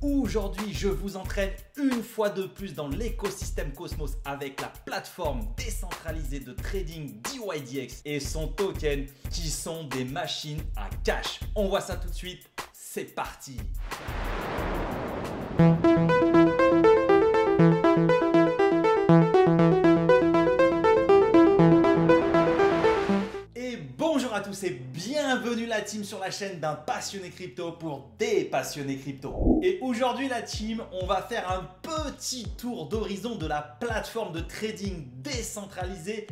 Aujourd'hui, je vous entraîne une fois de plus dans l'écosystème Cosmos avec la plateforme décentralisée de trading DYDX et son token qui sont des machines à cash. On voit ça tout de suite, c'est parti! Bonjour à tous et bienvenue la team sur la chaîne d'un passionné crypto pour des passionnés crypto. Et aujourd'hui la team, on va faire un petit tour d'horizon de la plateforme de trading décentralisée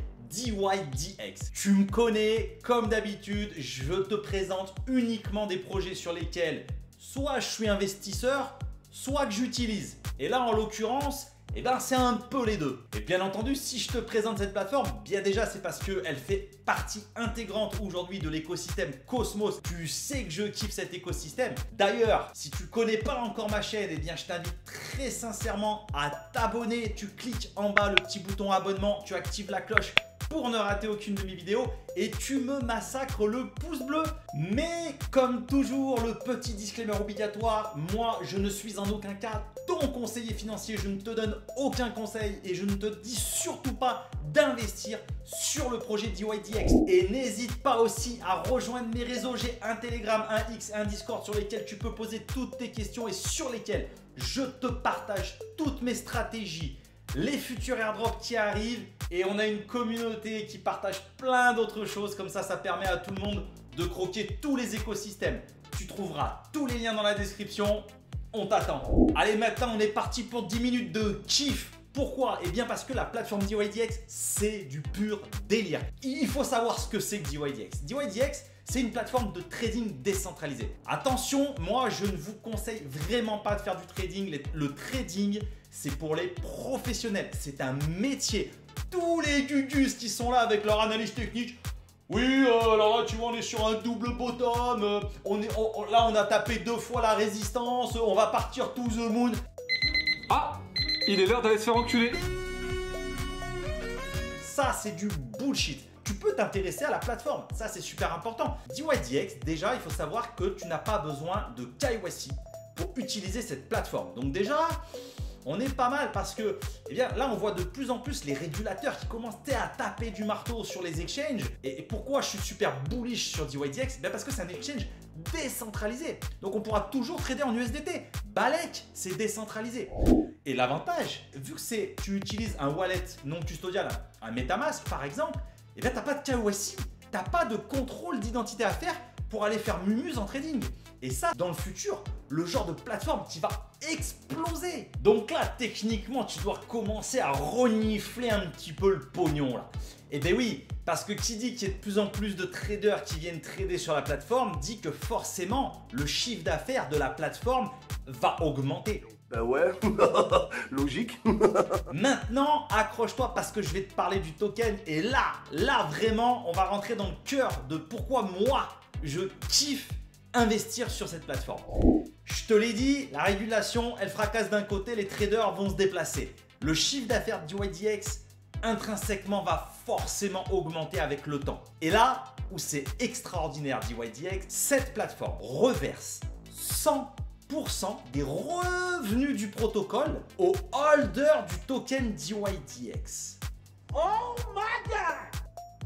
DYDX. Tu me connais, comme d'habitude, je te présente uniquement des projets sur lesquels soit je suis investisseur, soit que j'utilise. Et là en l'occurrence, c'est un peu les deux. Et bien entendu, si je te présente cette plateforme, bien déjà c'est parce qu'elle fait partie intégrante aujourd'hui de l'écosystème Cosmos. Tu sais que je kiffe cet écosystème. D'ailleurs, si tu connais pas encore ma chaîne, je t'invite très sincèrement à t'abonner. Tu cliques en bas le petit bouton abonnement, tu actives la cloche pour ne rater aucune de mes vidéos et tu me massacres le pouce bleu. Mais comme toujours, le petit disclaimer obligatoire, moi je ne suis en aucun cas ton conseiller financier, je ne te donne aucun conseil et je ne te dis surtout pas d'investir sur le projet DYDX. Et n'hésite pas aussi à rejoindre mes réseaux, j'ai un Telegram, un X, un Discord sur lesquels tu peux poser toutes tes questions et sur lesquels je te partage toutes mes stratégies, les futurs airdrops qui arrivent et on a une communauté qui partage plein d'autres choses. Comme ça permet à tout le monde de croquer tous les écosystèmes. Tu trouveras tous les liens dans la description. On t'attend. Allez, maintenant on est parti pour 10 minutes de kiff. Pourquoi? Eh bien parce que la plateforme DYDX, c'est du pur délire. Il faut savoir ce que c'est que DYDX. DYDX, c'est une plateforme de trading décentralisée. Attention, moi je ne vous conseille vraiment pas de faire du trading. Le trading, c'est pour les professionnels. C'est un métier. Tous les gugus qui sont là avec leur analyse technique. Oui, alors là, tu vois, on est sur un double bottom. Là, on a tapé 2 fois la résistance. On va partir to the moon. Ah, il est l'heure d'aller se faire enculer. Ça, c'est du bullshit. Tu peux t'intéresser à la plateforme. Ça, c'est super important. DYDX, déjà, il faut savoir que tu n'as pas besoin de KYC pour utiliser cette plateforme. Donc déjà, on est pas mal parce que là, on voit de plus en plus les régulateurs qui commencent à taper du marteau sur les exchanges. Et pourquoi je suis super bullish sur DYDX? Parce que c'est un exchange décentralisé. Donc, on pourra toujours trader en USDT. Balek, c'est décentralisé. Et l'avantage, vu que tu utilises un wallet non custodial, un MetaMask par exemple, tu n'as pas de KYC, tu n'as pas de contrôle d'identité à faire pour aller faire mumuse en trading. Et ça, dans le futur, le genre de plateforme qui va exploser. Donc là, techniquement, tu dois commencer à renifler un petit peu le pognon là. Et ben oui, parce que qui dit qu'il y a de plus en plus de traders qui viennent trader sur la plateforme, dit que forcément, le chiffre d'affaires de la plateforme va augmenter. Bah ouais, logique. Maintenant, accroche-toi parce que je vais te parler du token. Et là vraiment, on va rentrer dans le cœur de pourquoi moi, je kiffe investir sur cette plateforme. Je te l'ai dit, la régulation, elle fracasse d'un côté, les traders vont se déplacer. Le chiffre d'affaires de DYDX, intrinsèquement, va forcément augmenter avec le temps. Et là où c'est extraordinaire DYDX, cette plateforme reverse 100% des revenus du protocole aux holders du token DYDX. Oh my god!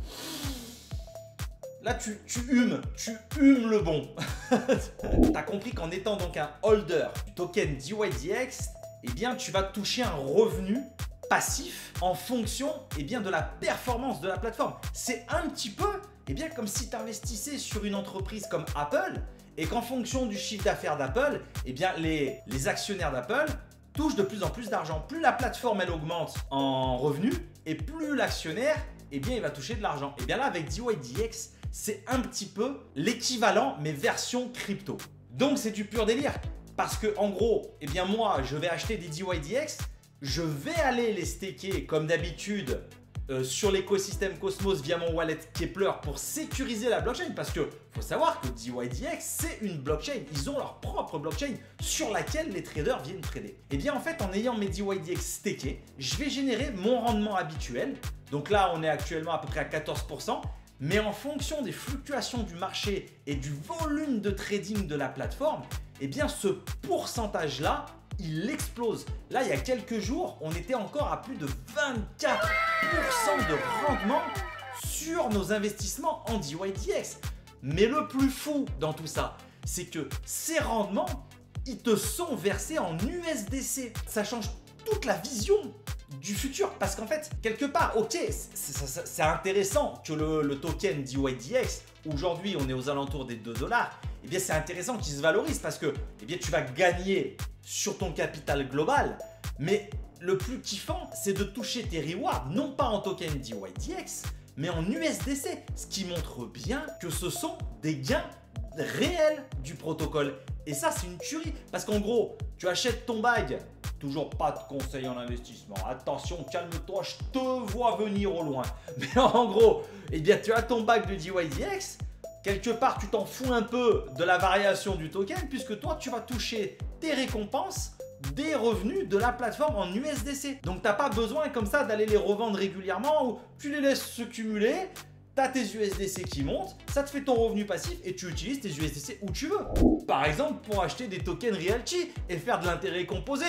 Là, tu humes le bon. Tu as compris qu'en étant donc un holder du token DYDX, tu vas toucher un revenu passif en fonction de la performance de la plateforme. C'est un petit peu comme si tu investissais sur une entreprise comme Apple et qu'en fonction du chiffre d'affaires d'Apple, les actionnaires d'Apple touchent de plus en plus d'argent. Plus la plateforme elle augmente en revenus et plus l'actionnaire il va toucher de l'argent. Et bien là, avec DYDX, c'est un petit peu l'équivalent, mais version crypto. Donc, c'est du pur délire. Parce que, en gros, moi, je vais acheter des DYDX, je vais aller les staker comme d'habitude sur l'écosystème Cosmos via mon wallet Kepler pour sécuriser la blockchain. Parce que faut savoir que DYDX, c'est une blockchain. Ils ont leur propre blockchain sur laquelle les traders viennent trader. Et en fait, en ayant mes DYDX stakés, je vais générer mon rendement habituel. Donc là, on est actuellement à peu près à 14%. Mais en fonction des fluctuations du marché et du volume de trading de la plateforme, eh bien ce pourcentage-là, il explose. Là, il y a quelques jours, on était encore à plus de 24% de rendement sur nos investissements en DYDX. Mais le plus fou dans tout ça, c'est que ces rendements, ils te sont versés en USDC. Ça change toute la vision du futur. Parce qu'en fait, quelque part, ok, c'est intéressant que le token DYDX, aujourd'hui on est aux alentours des 2 $, eh bien c'est intéressant qu'il se valorise parce que eh bien, tu vas gagner sur ton capital global. Mais le plus kiffant, c'est de toucher tes rewards, non pas en token DYDX, mais en USDC. Ce qui montre bien que ce sont des gains réels du protocole. Et ça, c'est une tuerie. Parce qu'en gros, tu achètes ton bag. Toujours pas de conseils en investissement. Attention, calme-toi, je te vois venir au loin. Mais en gros, eh bien, tu as ton bag de DYDX. Quelque part, tu t'en fous un peu de la variation du token puisque toi, tu vas toucher tes récompenses des revenus de la plateforme en USDC. Donc, tu n'as pas besoin comme ça d'aller les revendre régulièrement ou tu les laisses se cumuler. Tu as tes USDC qui montent, ça te fait ton revenu passif et tu utilises tes USDC où tu veux. Par exemple, pour acheter des tokens Realty et faire de l'intérêt composé.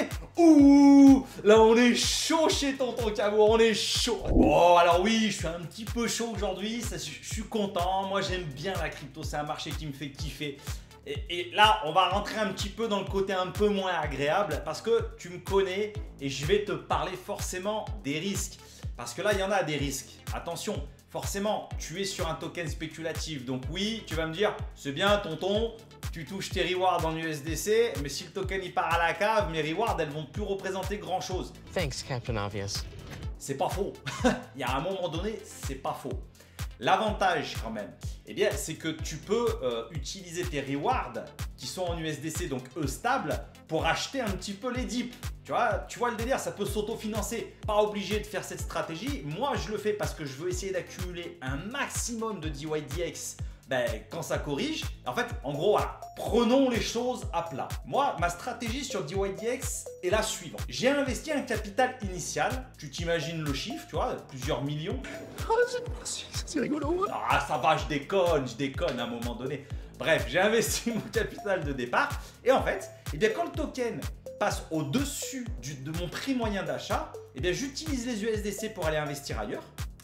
Ouh, là on est chaud chez Tonton Cabour, on est chaud. Bon, alors oui, je suis un petit peu chaud aujourd'hui, je suis content. Moi, j'aime bien la crypto, c'est un marché qui me fait kiffer. Et là, on va rentrer un petit peu dans le côté un peu moins agréable parce que tu me connais et je vais te parler forcément des risques. Parce que là, il y en a des risques. Attention. Forcément, tu es sur un token spéculatif. Donc oui, tu vas me dire, c'est bien tonton, tu touches tes rewards en USDC, mais si le token il part à la cave, mes rewards, elles vont plus représenter grand chose. Thanks, Captain Obvious. C'est pas faux. Il y a un moment donné, c'est pas faux. L'avantage quand même, eh bien, c'est que tu peux utiliser tes rewards qui sont en USDC, donc eux stables, pour acheter un petit peu les dips. Tu vois le délire, ça peut s'autofinancer. Pas obligé de faire cette stratégie. Moi, je le fais parce que je veux essayer d'accumuler un maximum de DYDX quand ça corrige. En fait, en gros, voilà, prenons les choses à plat. Moi, ma stratégie sur DYDX est la suivante. J'ai investi un capital initial. Tu t'imagines le chiffre, tu vois, plusieurs millions. Oh, c'est rigolo. Ah, ça va, je déconne à un moment donné. Bref, j'ai investi mon capital de départ. Et en fait, eh bien, quand le token passe au-dessus de mon prix moyen d'achat, eh bien, j'utilise les USDC pour aller investir ailleurs.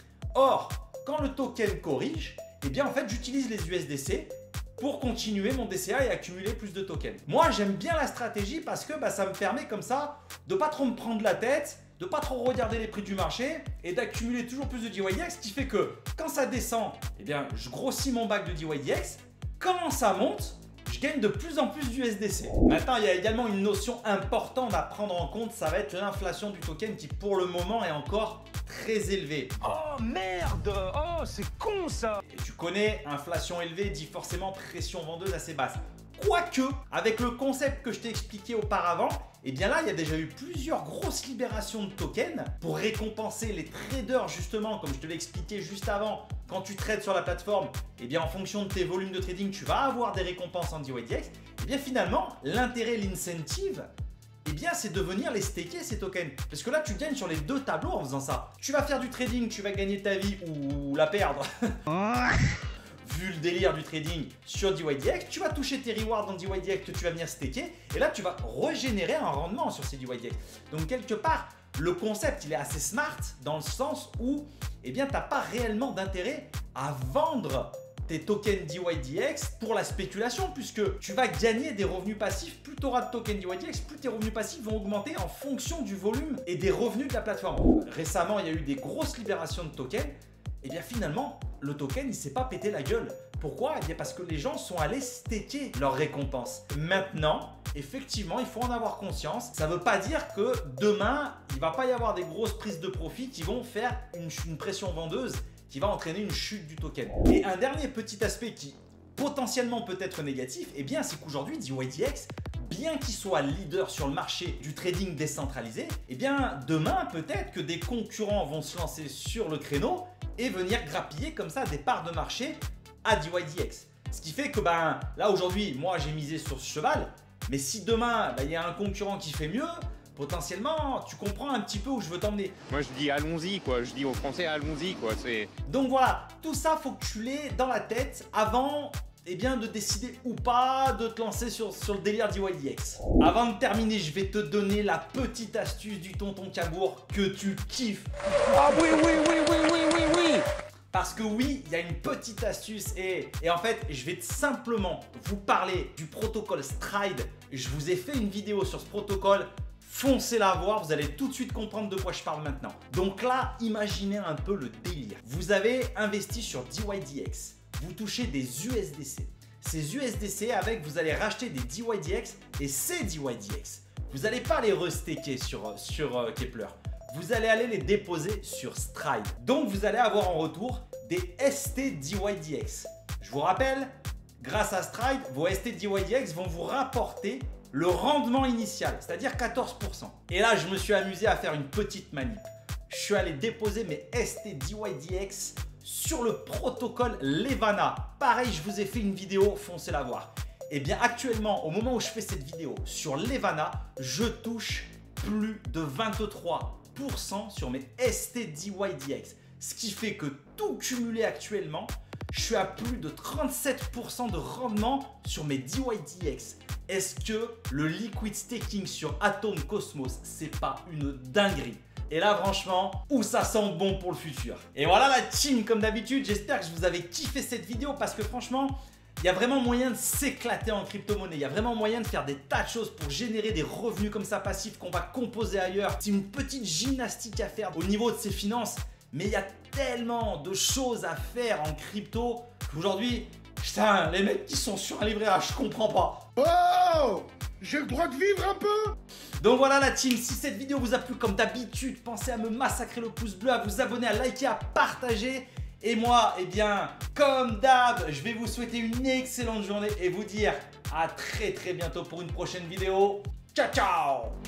Or, quand le token corrige, eh bien, en fait, j'utilise les USDC pour continuer mon DCA et accumuler plus de tokens. Moi, j'aime bien la stratégie parce que ça me permet comme ça de pas trop me prendre la tête, de pas trop regarder les prix du marché et d'accumuler toujours plus de DYDX, ce qui fait que quand ça descend, eh bien, je grossis mon bac de DYDX. Quand ça monte, je gagne de plus en plus d'USDC. Maintenant, il y a également une notion importante à prendre en compte, ça va être l'inflation du token qui pour le moment est encore très élevée. Oh merde! Oh, c'est con ça! Et tu connais, inflation élevée dit forcément pression vendeuse assez basse. Quoique, avec le concept que je t'ai expliqué auparavant, et bien là, il y a déjà eu plusieurs grosses libérations de tokens pour récompenser les traders justement, comme je te l'ai expliqué juste avant. Quand tu trades sur la plateforme, et bien en fonction de tes volumes de trading, tu vas avoir des récompenses en DYDX. Et bien finalement, l'intérêt, l'incentive, et bien c'est de venir les staker ces tokens. Parce que là, tu gagnes sur les deux tableaux en faisant ça. Tu vas faire du trading, tu vas gagner ta vie ou la perdre. Vu le délire du trading sur DYDX, tu vas toucher tes rewards dans DYDX que tu vas venir staker et là tu vas régénérer un rendement sur ces DYDX. Donc quelque part, le concept il est assez smart dans le sens où eh bien, tu n'as pas réellement d'intérêt à vendre tes tokens DYDX pour la spéculation puisque tu vas gagner des revenus passifs. Plus tu auras de tokens DYDX, plus tes revenus passifs vont augmenter en fonction du volume et des revenus de la plateforme. Récemment, il y a eu des grosses libérations de tokens. Et bien finalement, le token, il s'est pas pété la gueule. Pourquoi? Eh bien parce que les gens sont allés staker leurs récompenses. Maintenant, effectivement, il faut en avoir conscience. Ça ne veut pas dire que demain, il ne va pas y avoir des grosses prises de profit qui vont faire une pression vendeuse qui va entraîner une chute du token. Et un dernier petit aspect qui potentiellement peut être négatif, eh bien c'est qu'aujourd'hui, DYDX, bien qu'il soit leader sur le marché du trading décentralisé, eh bien demain, peut-être que des concurrents vont se lancer sur le créneau et venir grappiller comme ça des parts de marché à DYDX. Ce qui fait que là aujourd'hui, moi j'ai misé sur ce cheval, mais si demain il y a un concurrent qui fait mieux, potentiellement tu comprends un petit peu où je veux t'emmener. Moi je dis allons-y quoi, je dis aux Français allons-y quoi. Donc voilà, tout ça faut que tu l'aies dans la tête avant eh bien, de décider ou pas de te lancer sur le délire DYDX. Avant de terminer, je vais te donner la petite astuce du tonton Cabourg que tu kiffes. Ah oui, oui, oui, oui, oui, oui, oui. Parce que oui, il y a une petite astuce et en fait, je vais simplement vous parler du protocole Stride. Je vous ai fait une vidéo sur ce protocole. Foncez la voir, vous allez tout de suite comprendre de quoi je parle maintenant. Donc là, imaginez un peu le délire. Vous avez investi sur DYDX. Vous touchez des USDC. Ces USDC, avec, vous allez racheter des DYDX et ces DYDX, vous n'allez pas les restaker sur Kepler. Vous allez aller les déposer sur Stride. Donc, vous allez avoir en retour des STDYDX. Je vous rappelle, grâce à Stride, vos STDYDX vont vous rapporter le rendement initial, c'est-à-dire 14%. Et là, je me suis amusé à faire une petite manip. Je suis allé déposer mes STDYDX sur le protocole Levana. Pareil, je vous ai fait une vidéo, foncez la voir. Et bien, actuellement, au moment où je fais cette vidéo sur Levana, je touche plus de 23% sur mes STDYDX. Ce qui fait que tout cumulé actuellement, je suis à plus de 37% de rendement sur mes DYDX. Est-ce que le liquid staking sur Atom Cosmos, c'est pas une dinguerie? Et là, franchement, où ça sent bon pour le futur. Et voilà la team, comme d'habitude, j'espère que vous avez kiffé cette vidéo parce que franchement, il y a vraiment moyen de s'éclater en crypto-monnaie. Il y a vraiment moyen de faire des tas de choses pour générer des revenus comme ça passifs qu'on va composer ailleurs. C'est une petite gymnastique à faire au niveau de ses finances. Mais il y a tellement de choses à faire en crypto qu'aujourd'hui, putain, les mecs qui sont sur un livret A, je comprends pas. Oh, j'ai le droit de vivre un peu. Donc voilà la team, si cette vidéo vous a plu comme d'habitude, pensez à me massacrer le pouce bleu, à vous abonner, à liker, à partager. Et moi, eh bien, comme d'hab, je vais vous souhaiter une excellente journée et vous dire à très bientôt pour une prochaine vidéo. Ciao, ciao!